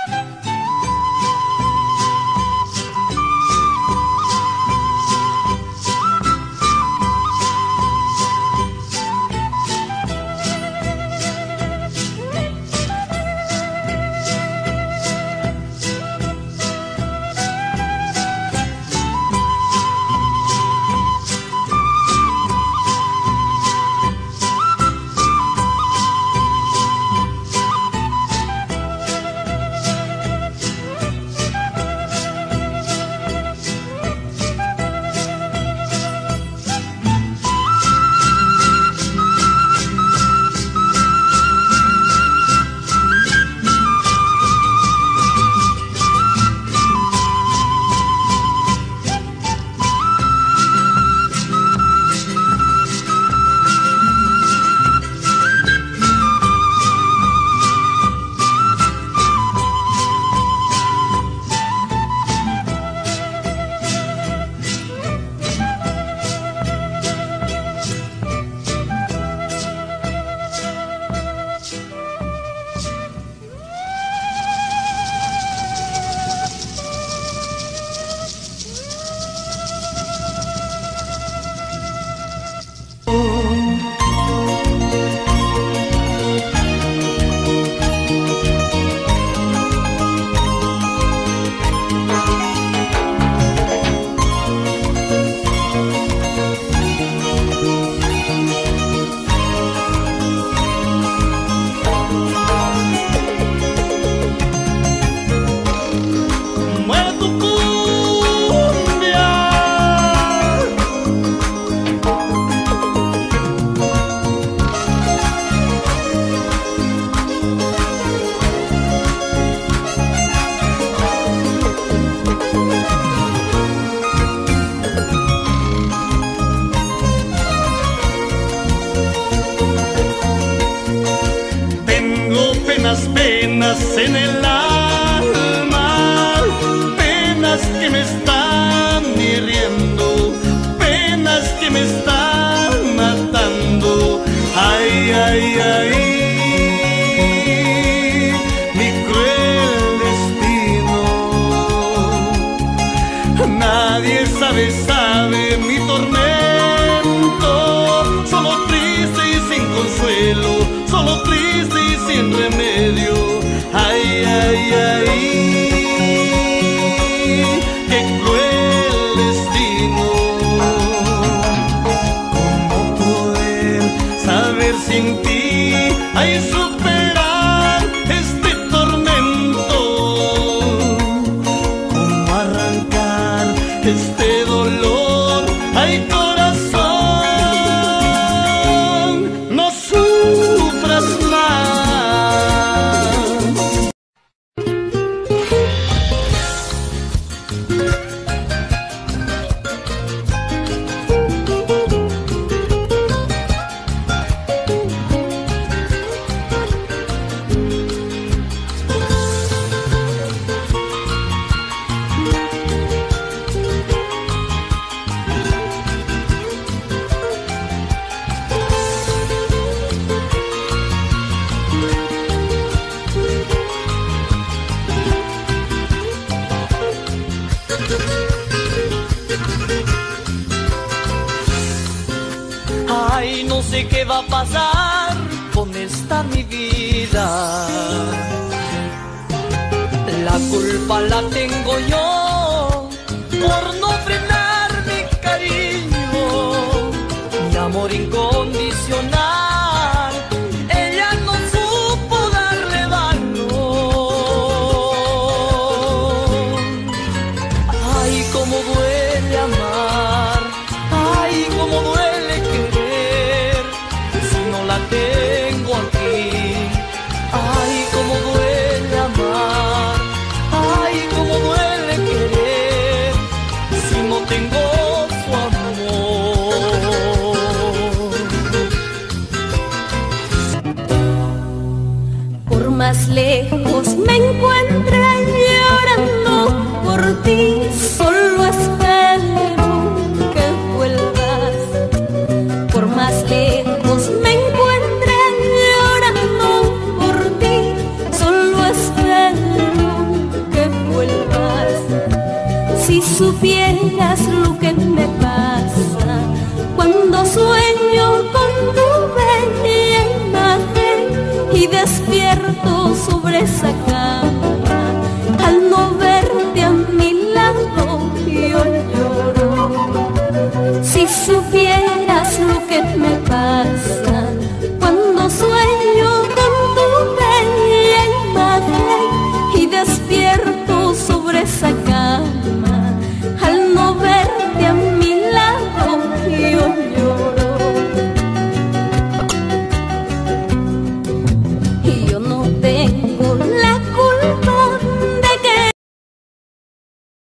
en el alma, penas que me están hiriendo, penas que me están matando. Ay, ay, ay, mi cruel destino. Nadie sabe mi tormento, solo triste y sin consuelo, solo triste y sin remedio. Ay, ay, ay, qué cruel destino. ¿Cómo poder saber sin ti, ay, superar este tormento? ¿Cómo arrancar este dolor? Ay, corazón, no sufras más. Ay, no sé qué va a pasar con esta mi vida. La culpa la tengo yo por no frenar mi cariño, mi amor incondicional. Ella no supo darle valor. Ay, cómo duele amar, ay, cómo duele querer si no la tengo aquí. Ay, cómo duele amar, ay, cómo duele querer si no tengo su amor. Por más lejos me encuentre llorando por ti, solo espero que vuelvas. Por más lejos me encuentre llorando por ti, solo espero supieras lo que me pasa cuando sueño con tu bella imagen y despierto sobre esa cama, al no verte a mi lado yo lloro. Si supieras lo que me pasa